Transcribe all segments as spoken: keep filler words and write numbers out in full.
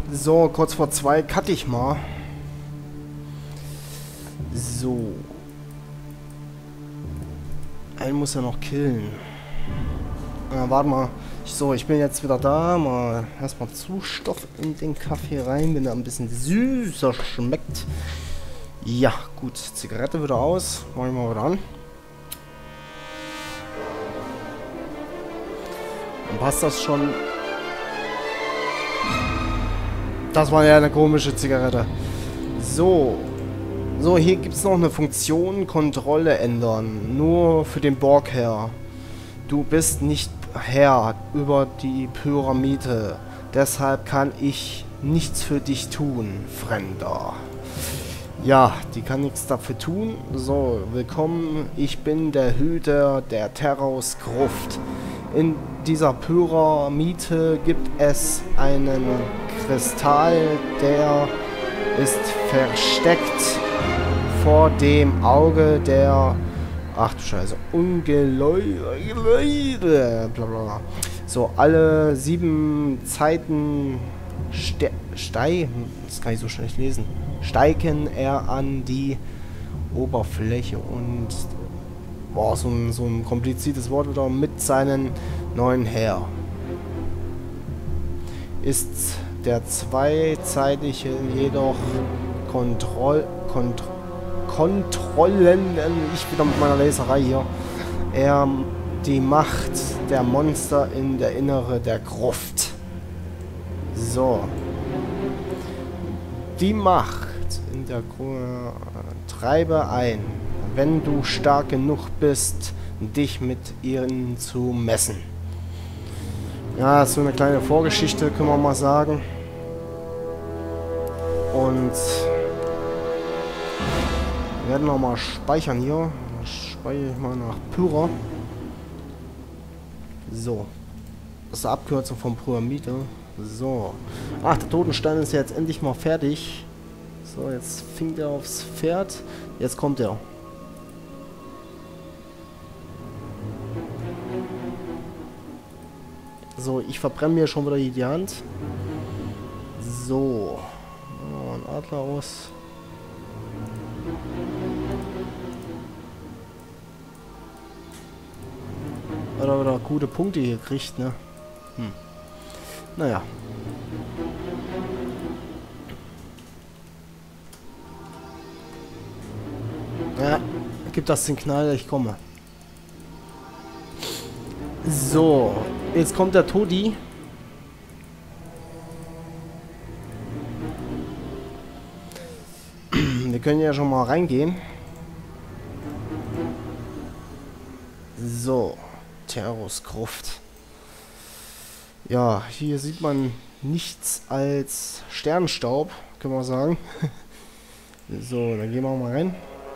So, kurz vor zwei cutte ich mal. So. Einen muss er noch killen. Ah, warte mal. So, ich bin jetzt wieder da. Mal erstmal Zustoff in den Kaffee rein, wenn er ein bisschen süßer schmeckt. Ja, gut. Zigarette wieder aus. Mach ich mal wieder an. Dann passt das schon. Das war ja eine komische Zigarette. So. So, hier gibt es noch eine Funktion, Kontrolle ändern. Nur für den Borgherr. Du bist nicht Herr über die Pyramide. Deshalb kann ich nichts für dich tun, Fremder. Ja, die kann nichts dafür tun. So, willkommen. Ich bin der Hüter der Terraus Gruft. In dieser Pyramide gibt es einen Kristall, der ist versteckt vor dem Auge der... Ach du Scheiße. Ungeläute. Blablabla. So, alle sieben Zeiten ste stei... Das kann ich so schlecht lesen. Steigen er an die Oberfläche und... Boah, so ein, so ein kompliziertes Wort wieder mit seinen neuen Herr. Ist der zweizeitige jedoch Kontroll... Kontroll... Kontrollen, ich wieder mit meiner Laserei hier, er die Macht der Monster in der Innere der Gruft. So. Die Macht in der Gruft treibe ein, wenn du stark genug bist, dich mit ihnen zu messen. Ja, so eine kleine Vorgeschichte, können wir mal sagen. Und wir werden noch mal speichern hier. Speichere ich mal nach Pyra. So. Das ist die Abkürzung von Pyramide. So. Ach, der Totenstein ist jetzt endlich mal fertig. So, jetzt fängt er aufs Pferd. Jetzt kommt er. So, ich verbrenne mir schon wieder die Hand. So. Oh, ein Adler aus. Oder wieder gute Punkte hier kriegt, ne? Hm. Naja. Ja, gibt das Signal, ich komme. So, jetzt kommt der Todi. Wir können ja schon mal reingehen. So. Terraus Gruft. Ja, hier sieht man nichts als Sternstaub, können wir sagen. So, dann gehen wir mal rein.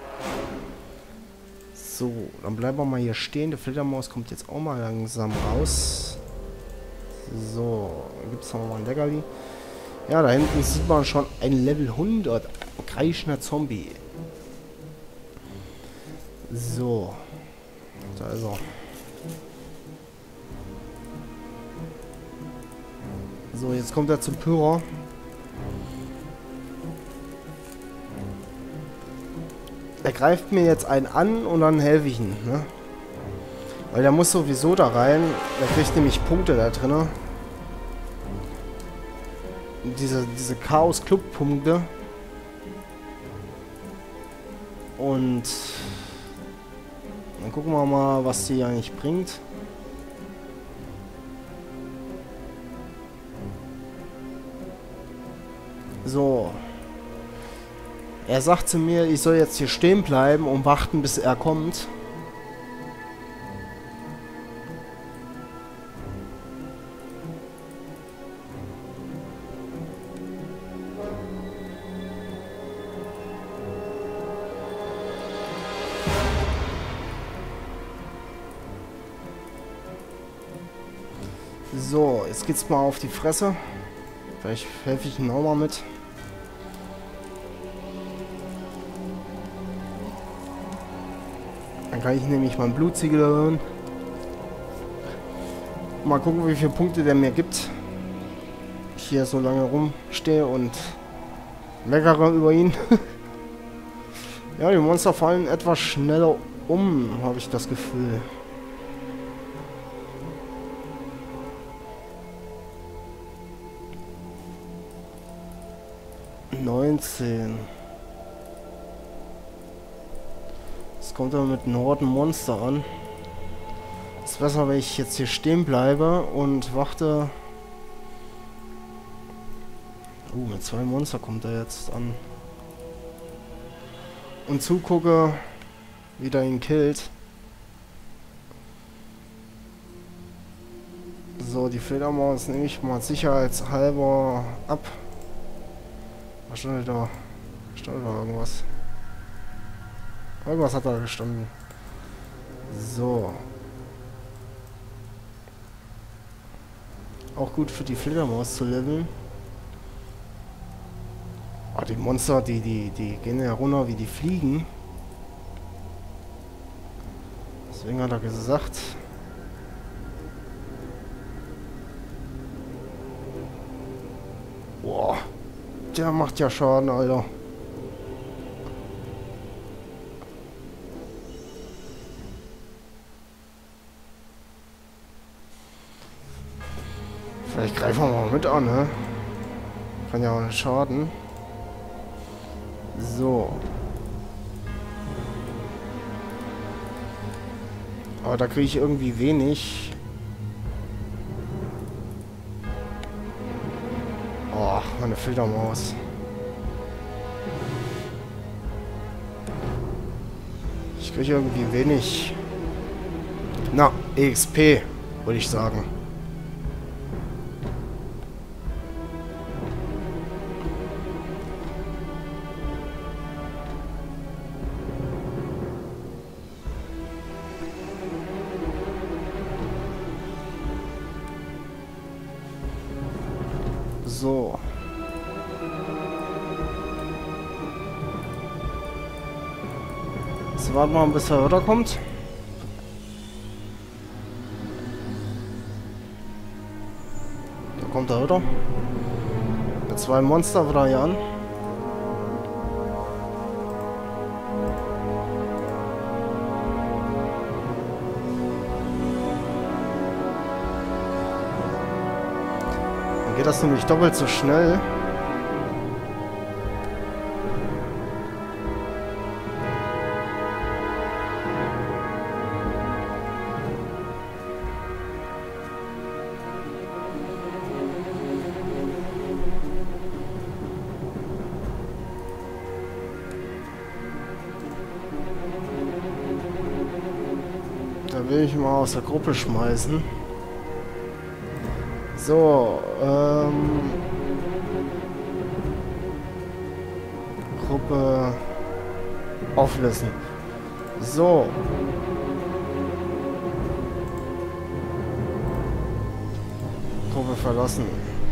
So, dann bleiben wir mal hier stehen. Der Fledermaus kommt jetzt auch mal langsam raus. So, dann gibt es noch mal ein Leckerli. Ja, da hinten sieht man schon ein Level hundert. Kreischender Zombie. So. Da ist er. So, jetzt kommt er zum Pyra. Er greift mir jetzt einen an und dann helfe ich ihm, ne? Weil der muss sowieso da rein. Der kriegt nämlich Punkte da drin. Diese, diese Chaos-Club-Punkte. Und dann gucken wir mal, was die eigentlich bringt. So. Er sagt zu mir, ich soll jetzt hier stehen bleiben und warten, bis er kommt. So, jetzt geht's mal auf die Fresse. Vielleicht helfe ich ihm auch mal mit. Dann kann ich nämlich mein Blutsiegel erhöhen. Mal gucken, wie viele Punkte der mir gibt. Ich ich hier so lange rumstehe und meckere über ihn. Ja, die Monster fallen etwas schneller um, habe ich das Gefühl. neunzehn. Es kommt aber mit Norden Monster an. Es ist besser, wenn ich jetzt hier stehen bleibe und warte. Uh, mit zwei Monster kommt er jetzt an. Und zugucke, wie der ihn killt. So, die Fledermaus nehme ich mal sicherheitshalber ab. Was stand da? Stand da irgendwas? Irgendwas hat da gestanden. So. Auch gut für die Fledermaus zu leveln. Ah, die Monster, die, die, die gehen ja runter wie die Fliegen. Deswegen hat er gesagt. Boah. Der macht ja Schaden, Alter. Vielleicht greifen wir mal mit an, ne? Kann ja auch nicht schaden. So. Aber da kriege ich irgendwie wenig. Oh, meine Fledermaus. Ich kriege irgendwie wenig. Na, E X P, würde ich sagen. So. Jetzt warten wir mal, bis er runterkommt. Da kommt er runter. Mit zwei Monster wieder hier an. Dann geht das nämlich doppelt so schnell. Da will ich mal aus der Gruppe schmeißen. So, ähm... Gruppe auflösen. So. Gruppe verlassen.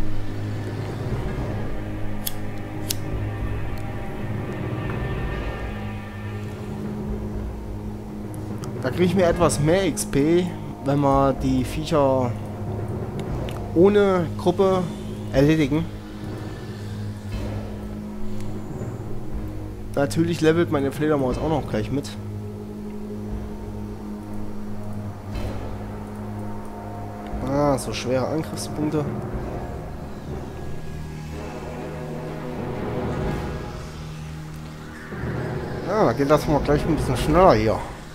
Da kriege ich mir etwas mehr X P, wenn wir die Viecher ohne Gruppe erledigen. Natürlich levelt meine Fledermaus auch noch gleich mit. Ah, so schwere Angriffspunkte. Ja, da geht das mal gleich ein bisschen schneller hier.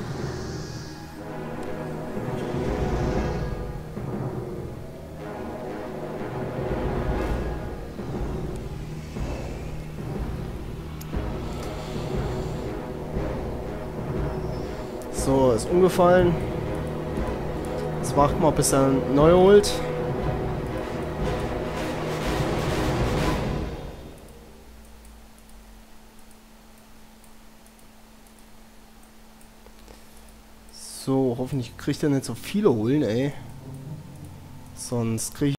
So, ist umgefallen. Jetzt warten wir, bis er neu holt. So, hoffentlich kriegt er nicht so viele holen, ey. Sonst kriege ich